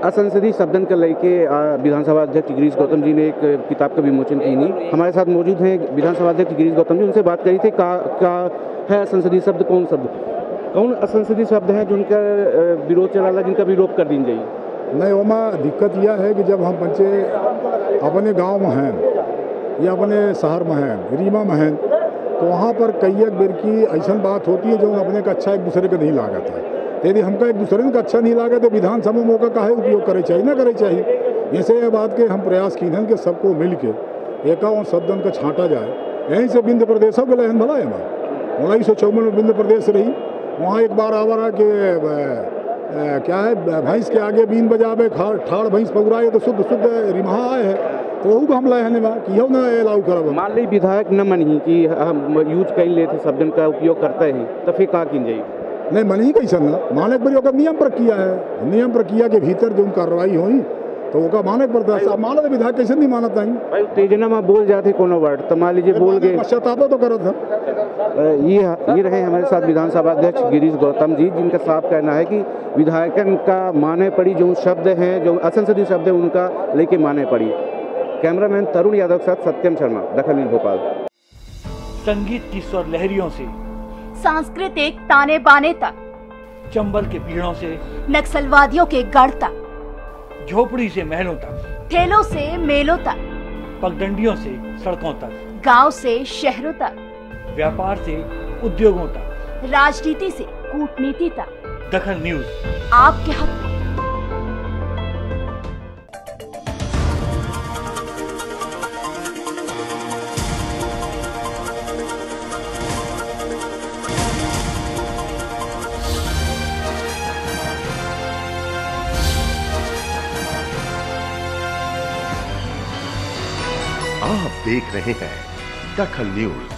असंसदीय शब्दन को लेके विधानसभा अध्यक्ष गिरीश गौतम जी ने एक किताब का विमोचन की नहीं। हमारे साथ मौजूद हैं विधानसभा अध्यक्ष गिरीश गौतम जी, उनसे बात करी थी का है असंसदीय शब्द, कौन असंसदीय शब्द है जिनका विरोध चला रहा, जिनका विरोध कर दी जाइए? नहीं, ओमा दिक्कत यह है कि जब हम बच्चे अपने गांव में हैं या अपने शहर में हैं, रीमा में हैं, तो वहाँ पर कई एक बेर की ऐसा बात होती है जो अपने का अच्छा एक दूसरे का नहीं लागत है। यदि हमका एक दूसरे का अच्छा नहीं लगा तो विधानसभा में मौका काहे उपयोग करे चाहिए, ना करे चाहिए। ऐसे ये बात के हम प्रयास की हैं कि सबको मिल के एकावन शब्दन का छांटा जाए। यहीं से बिंद प्रदेशों के लहन भला है हमारा 1954 में बिंद प्रदेश रही, वहाँ एक बार आवारा के क्या है भैंस के आगे बीन बजावे ठाड़ भैंस पगुराए तो शुद्ध शुद्ध रिमहा आए है, तो वह हम लाए हैं कि हो ना अलाउ करब। मान ली विधायक न मनी कि हम यूज कर लेते शब्दन का उपयोग करते हैं तो फिर कहाँ की जाइए? नहीं, मन ही कैसा ना मानक बड़ी ओकर नियम प्रक्रिया है, नियम प्रक्रिया के भीतर जो कार्रवाई हुई तो वो मानक पड़ता है। मानत विधायक कैसे नहीं मानता है भाई? उत्तेजना में बोल जाते कोनो वर्ड तो मान लीजिए बोल गए, पश्चाताप तो करत है। ये रहे हमारे साथ विधानसभा अध्यक्ष गिरीश गौतम जी, जिनका साफ कहना है कि विधायकन का माने पड़ी जो शब्द हैं, जो असंसदीय शब्द है, उनका लेके माने पड़ी। कैमरामैन तरुण यादव के साथ सत्यम शर्मा, दखल न्यूज़ भोपाल। संगीत की स्वर लहरियों से सांस्कृतिक ताने बाने तक, चंबल के पीड़ों से नक्सलवादियों के गढ़ तक, झोपड़ी से महलों तक, ठेलों से मेलों तक, पगडंडियों से सड़कों तक, गांव से शहरों तक, व्यापार से उद्योगों तक, राजनीति से कूटनीति तक, दखल न्यूज़ आपके हक में। आप देख रहे हैं दखल न्यूज।